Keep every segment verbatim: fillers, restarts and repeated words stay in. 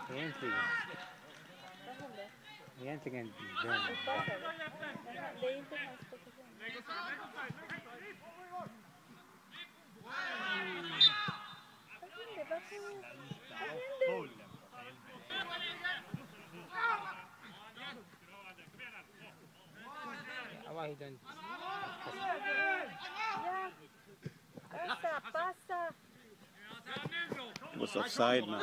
Egentligen. Egentligen dum. Det är inte hans position. Passa, passa. It was offside now.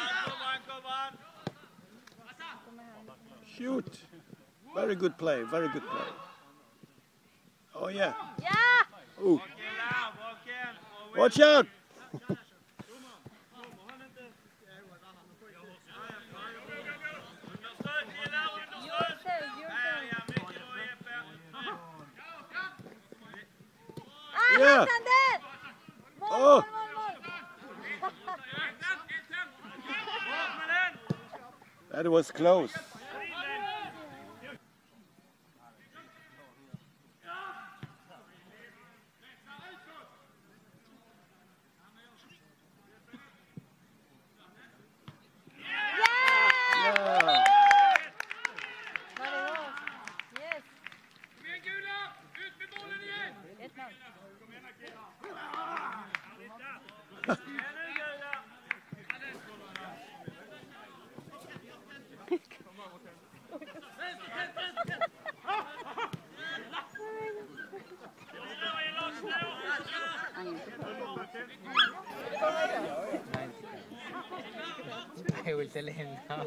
Shoot! Very good play, very good play. Oh yeah. Yeah! Ooh. Watch out! Yeah. Oh. That was close. I will tell him now.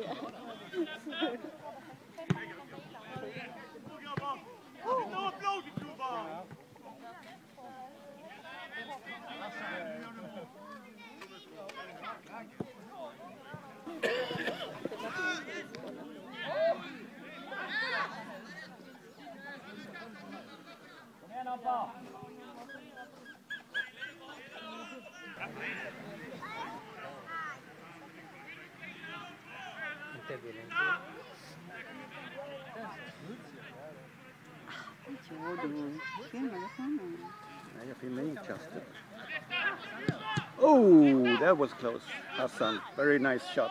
Oh, that was close. Hassan, very nice shot.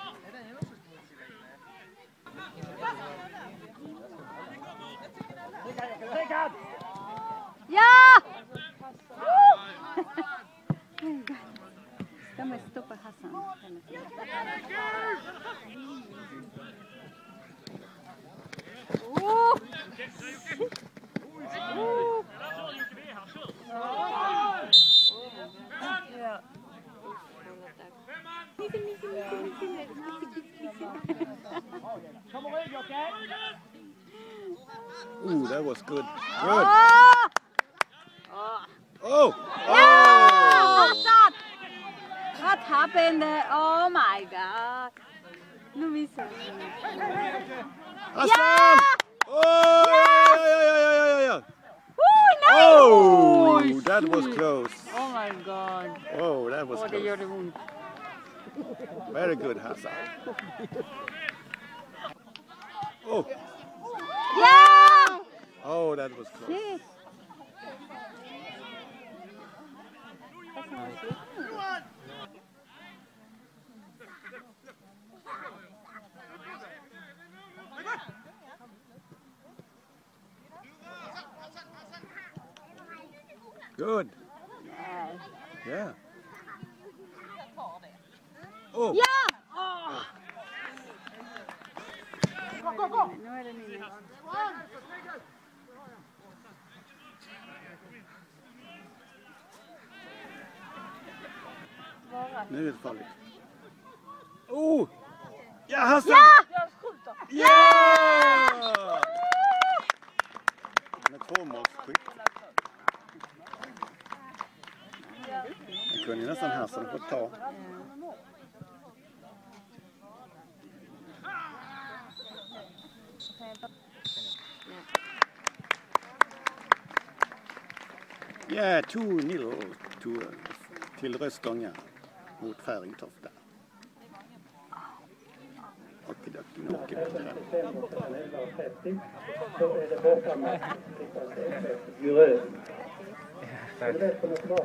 Ja! Ska man stoppa Hassan? Oh! Ooh, that was good. Good. Oh! Oh! Yeah! Hassan! What happened there? Oh my God! No miss. Hassan! Yeah! Oh! Yeah, yeah, yeah, yeah, yeah, yeah. Oh, nice! Oh, that was close. Oh my God! Oh, that was Oh, det close. gör det ont. Very good, Hassan. Oh! Yeah! Oh, that was close. Yes. Good. Yeah. Oh. Ja! Oh. Nu är det minus. Nu är det farligt. Oh! Ja, Hassan! Ja! Ja! Med tvåmålsskytt. Det kunde nästan Hassan få ta. Ja, två noll till Röstånga mot Färingtofta.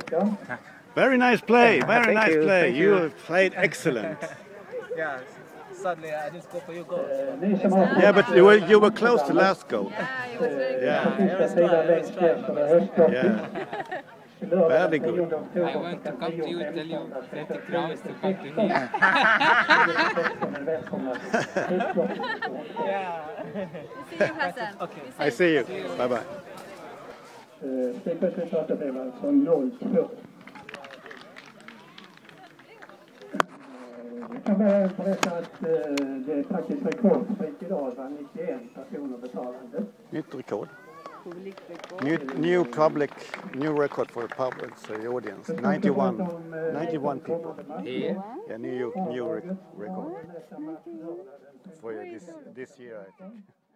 Very nice play, very nice you, play. you. You played excellent. Yeah, Sadly, I didn't score for you goals. Yeah, but you were you were close to last goal. Yeah, it was very Yeah. I always try, I always try. Yeah. Very good. I want to come to you, tell you thirty crowns to come to here. Yeah. See you, Hassan. Okay. Be I safe. see you. Bye bye. Slutresultatet blev alltså noll två. Jag kan bara berätta att det är faktiskt rekordsprit idag. Det var nittioen personer betalande. Nytt rekord. Publikrekord. New new public new record for the public, so the audience. ninety-one, ninety-one people. Here? Yeah, new new rec- record for this this year, I think.